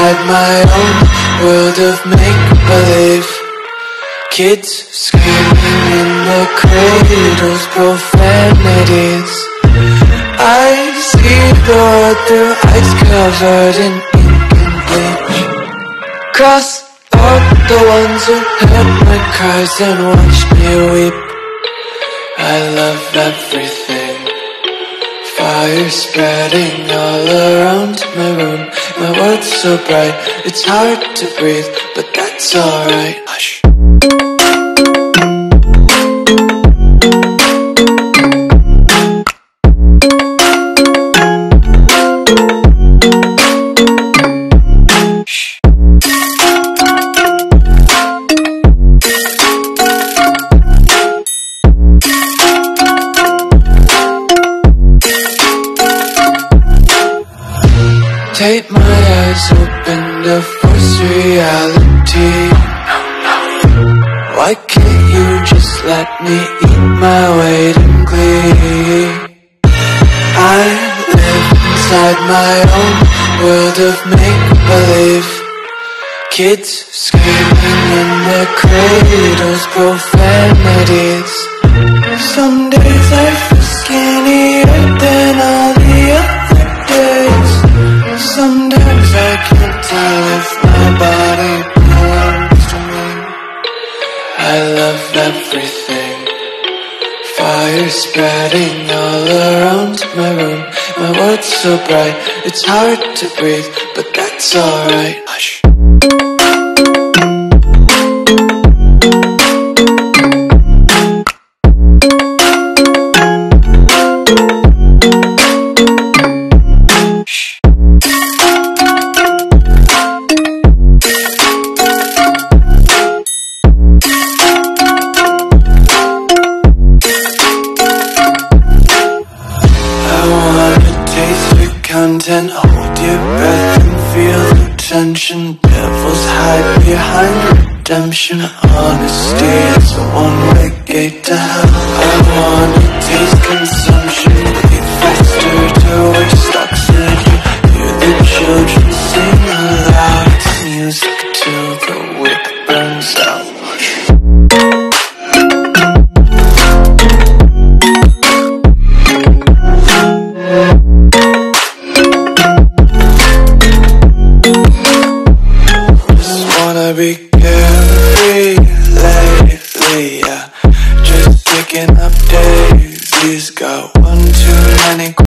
inside my own world of make-believe. Kids screaming in the cradles, profanities. I see the world through eyes covered in ink and bleach. Cross out the ones who heard my cries and watched me weep. I love everything. Fire spreading all around my room. My world's so bright, it's hard to breathe, but that's alright. Hush. Tape my eyes open to force reality. Why can't you just let me eat my weight in glee? I live inside my own world of make-believe. Kids screaming in their cradles, profanities. Some days I feel skinnier than all the other days. Sometimes I can't tell if my body belongs to me. I love everything. Fire spreading all around my room. My world's so bright, it's hard to breathe, but that's alright. Hush. Content, hold your breath and feel the tension. Devils hide behind redemption. Honesty is a one-way gate to hell. I wanna taste consumption, breathe faster to waste oxygen. Hear the children sing aloud. It's music till the wick burns out. Be carefree lately, yeah. Just picking up daisies. Got one too many